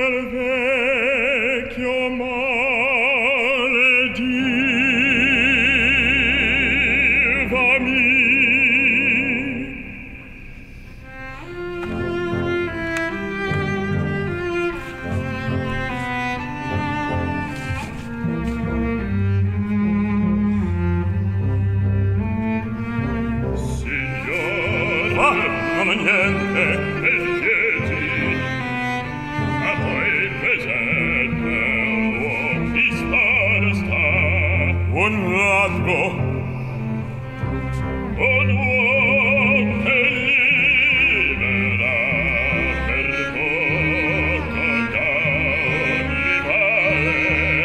quel vecchio maledivami. Signor, non ho niente, e chiedi, ma poi presente un chi sta, un ladro, un uomo che libera per poco da ogni male.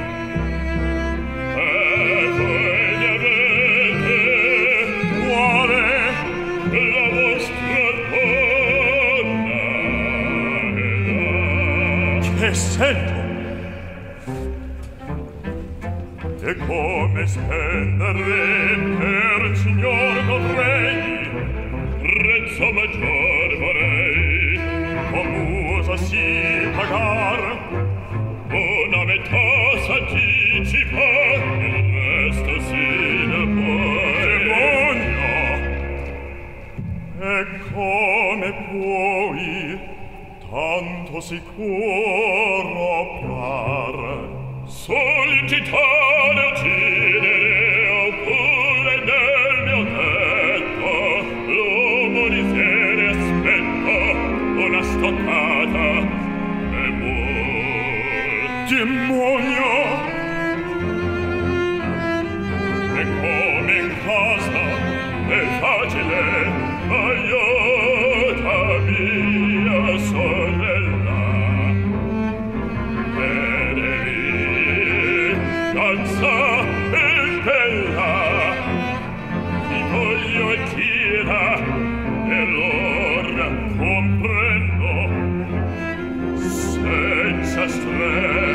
E voi ne avete cuore la vostra donna che sento e come spendere per signor dovrei prezzo maggior vorrei come si pagar una metà s'anticipa il resto si ne può demonio. E come puoi tanto sicuro par sollecitare uccidere oppure nel mio tetto l'uomo di sere aspetto una stoccata e muor demonio. E come in casa è facile aiuta mia sorella vedevi danza e bella ti voglio e tira e l'ora comprendo senza stress